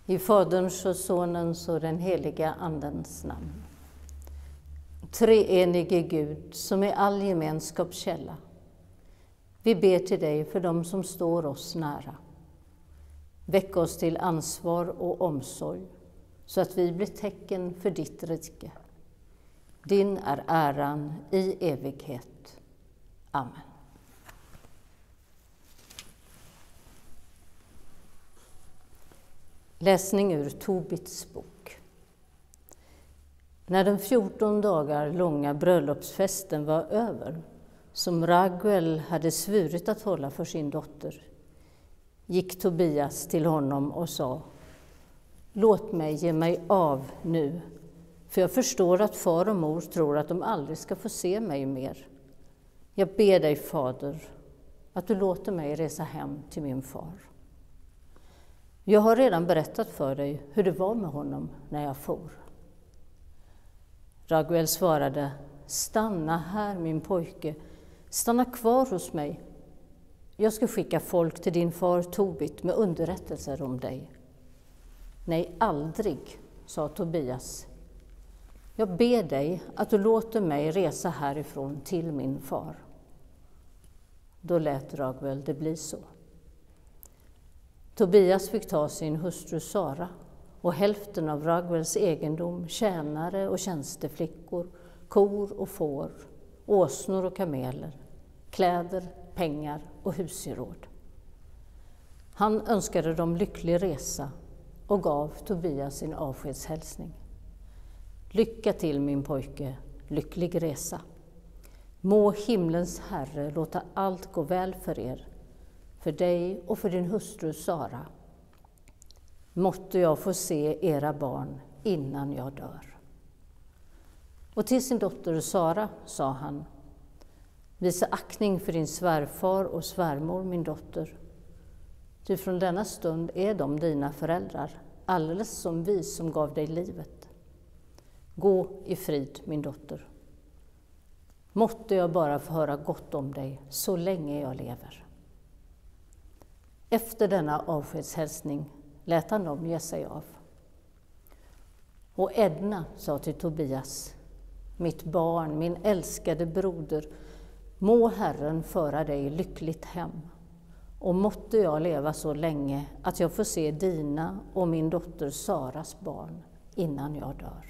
I Faderns och Sonens och den heliga Andens namn. Treenige Gud, som är all gemenskaps källa. Vi ber till dig för dem som står oss nära. Väck oss till ansvar och omsorg, så att vi blir tecken för ditt rike. Din är äran i evighet. Amen. Läsning ur Tobits bok. När den 14 dagar långa bröllopsfesten var över, som Raguel hade svurit att hålla för sin dotter, gick Tobias till honom och sa: Låt mig ge mig av nu, för jag förstår att far och mor tror att de aldrig ska få se mig mer. Jag ber dig, fader, att du låter mig resa hem till min far. Jag har redan berättat för dig hur det var med honom när jag for. Raguel svarade: Stanna här, min pojke, stanna kvar hos mig. Jag ska skicka folk till din far Tobit med underrättelser om dig. Nej, aldrig, sa Tobias. Jag ber dig att du låter mig resa härifrån till min far. Då lät Raguel det bli så. Tobias fick ta sin hustru Sara och hälften av Raguels egendom, tjänare och tjänsteflickor, kor och får, åsnor och kameler, kläder, pengar och husgeråd. Han önskade dem lycklig resa och gav Tobias sin avskedshälsning. Lycka till, min pojke, lycklig resa. Må himlens Herre låta allt gå väl för er, för dig och för din hustru Sara. Måtte jag få se era barn innan jag dör. Och till sin dotter Sara sa han: Visa aktning för din svärfar och svärmor, min dotter. Ty från denna stund är de dina föräldrar, alldeles som vi som gav dig livet. Gå i frid, min dotter. Måtte jag bara få höra gott om dig så länge jag lever. Efter denna avskedshälsning lät han dem ge sig av. Och Edna sa till Tobias: Mitt barn, min älskade broder, må Herren föra dig lyckligt hem, och måtte jag leva så länge att jag får se dina och min dotter Saras barn innan jag dör.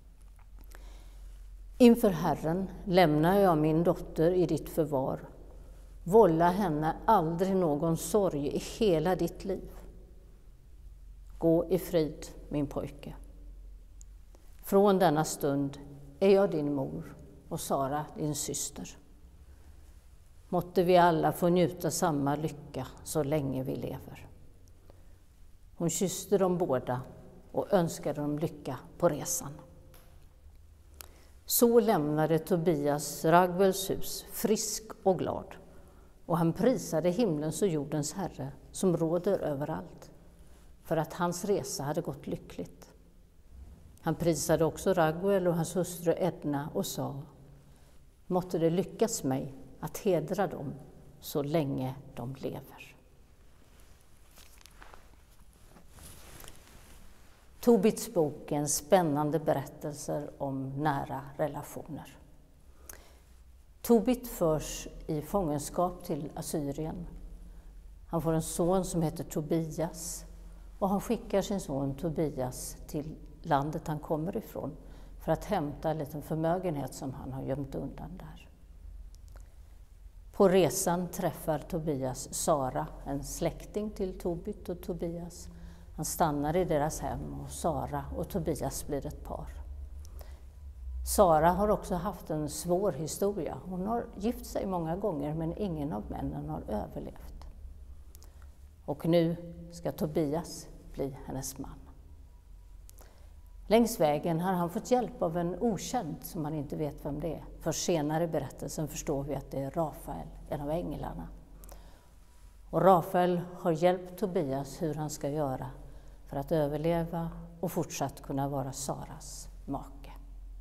Inför Herren lämnar jag min dotter i ditt förvar. Vålla henne aldrig någon sorg i hela ditt liv. Gå i frid, min pojke. Från denna stund är jag din mor och Sara din syster. Måtte vi alla få njuta samma lycka så länge vi lever. Hon kysste dem båda och önskade dem lycka på resan. Så lämnade Tobias Raguels hus frisk och glad, och han prisade himlens och jordens Herre som råder överallt, för att hans resa hade gått lyckligt. Han prisade också Raguel och hans hustru Edna och sa: Måtte det lyckas mig att hedra dem så länge de lever. Tobits bok är en spännande berättelse om nära relationer. Tobit förs i fångenskap till Assyrien. Han får en son som heter Tobias, och han skickar sin son Tobias till landet han kommer ifrån för att hämta en liten förmögenhet som han har gömt undan där. På resan träffar Tobias Sara, en släkting till Tobit och Tobias. Han stannar i deras hem och Sara och Tobias blir ett par. Sara har också haft en svår historia. Hon har gift sig många gånger, men ingen av männen har överlevt. Och nu ska Tobias bli hennes man. Längs vägen har han fått hjälp av en okänd som man inte vet vem det är. För senare i berättelsen förstår vi att det är Rafael, en av änglarna. Och Rafael har hjälpt Tobias hur han ska göra för att överleva och fortsatt kunna vara Saras make.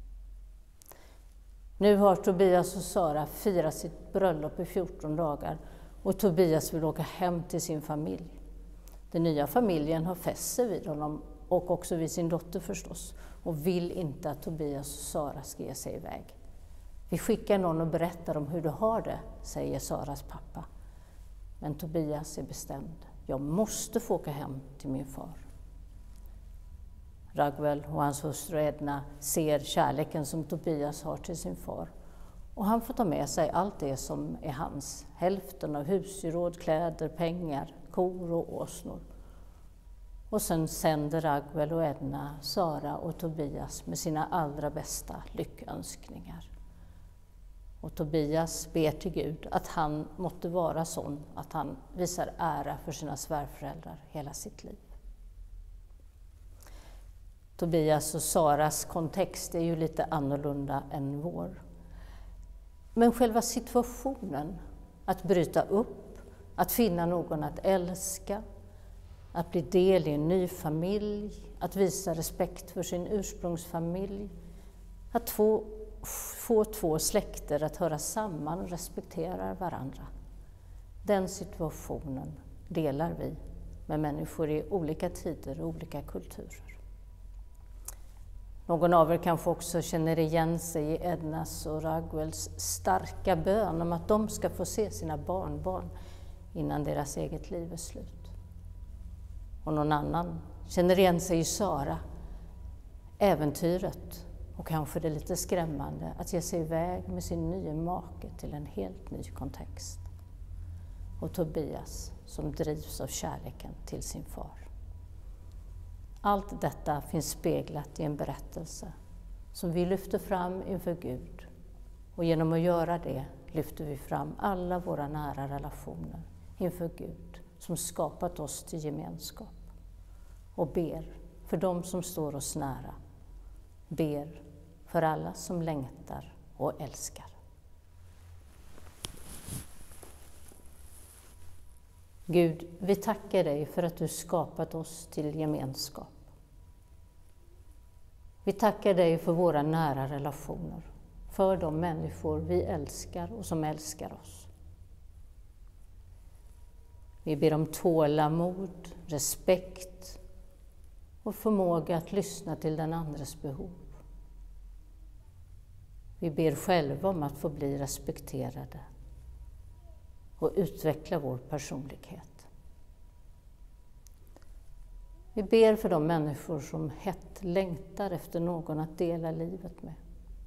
Nu har Tobias och Sara firat sitt bröllop i 14 dagar och Tobias vill åka hem till sin familj. Den nya familjen har fäst sig vid honom och också vid sin dotter förstås och vill inte att Tobias och Sara ska ge sig iväg. Vi skickar någon och berättar om hur du har det, säger Saras pappa. Men Tobias är bestämd. Jag måste få åka hem till min far. Raguel och hans hustru Edna ser kärleken som Tobias har till sin far. Och han får ta med sig allt det som är hans. Hälften av husgeråd, kläder, pengar, kor och åsnor. Och sen sänder Raguel och Edna, Sara och Tobias med sina allra bästa lyckönskningar. Och Tobias ber till Gud att han måtte vara sån att han visar ära för sina svärföräldrar hela sitt liv. Tobias och Saras kontext är ju lite annorlunda än vår. Men själva situationen, att bryta upp, att finna någon att älska, att bli del i en ny familj, att visa respekt för sin ursprungsfamilj, att få två släkter att höra samman och respektera varandra. Den situationen delar vi med människor i olika tider och olika kulturer. Någon av er kanske också känner igen sig i Ednas och Raguels starka bön om att de ska få se sina barnbarn innan deras eget liv är slut. Och någon annan känner igen sig i Sara, äventyret och kanske det lite skrämmande att ge sig iväg med sin nya make till en helt ny kontext. Och Tobias som drivs av kärleken till sin far. Allt detta finns speglat i en berättelse som vi lyfter fram inför Gud. Och genom att göra det lyfter vi fram alla våra nära relationer inför Gud som skapat oss till gemenskap. Och ber för dem som står oss nära. Ber för alla som längtar och älskar. Gud, vi tackar dig för att du skapat oss till gemenskap. Vi tackar dig för våra nära relationer, för de människor vi älskar och som älskar oss. Vi ber om tålamod, respekt och förmåga att lyssna till den andres behov. Vi ber själva om att få bli respekterade och utveckla vår personlighet. Vi ber för de människor som hett längtar efter någon att dela livet med.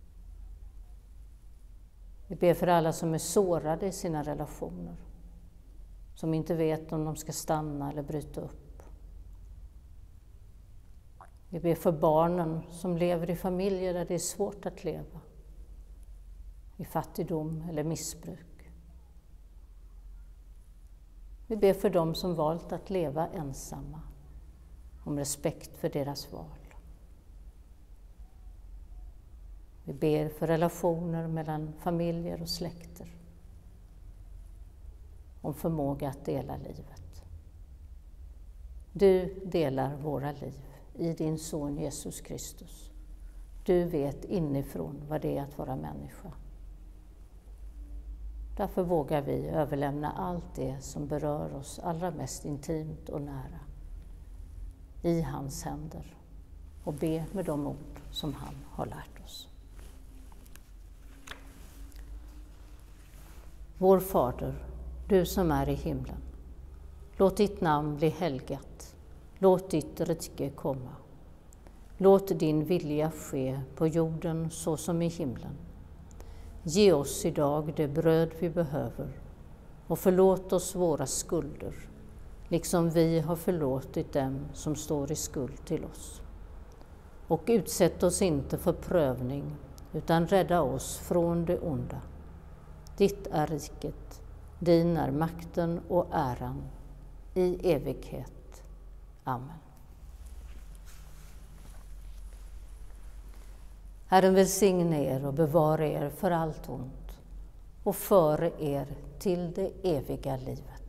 Vi ber för alla som är sårade i sina relationer, som inte vet om de ska stanna eller bryta upp. Vi ber för barnen som lever i familjer där det är svårt att leva, i fattigdom eller missbruk. Vi ber för dem som valt att leva ensamma, om respekt för deras val. Vi ber för relationer mellan familjer och släkter, om förmåga att dela livet. Du delar våra liv i din son Jesus Kristus. Du vet inifrån vad det är att vara människa. Därför vågar vi överlämna allt det som berör oss allra mest intimt och nära i hans händer och be med de ord som han har lärt oss. Vår Fader, du som är i himlen. Låt ditt namn bli helgat. Låt ditt rike komma. Låt din vilja ske på jorden så som i himlen. Ge oss idag det bröd vi behöver och förlåt oss våra skulder, liksom vi har förlåtit dem som står i skuld till oss. Och utsätt oss inte för prövning, utan rädda oss från det onda. Ditt är riket, din är makten och äran i evighet. Amen. Herren välsigne er och bevara er för allt ont och före er till det eviga livet.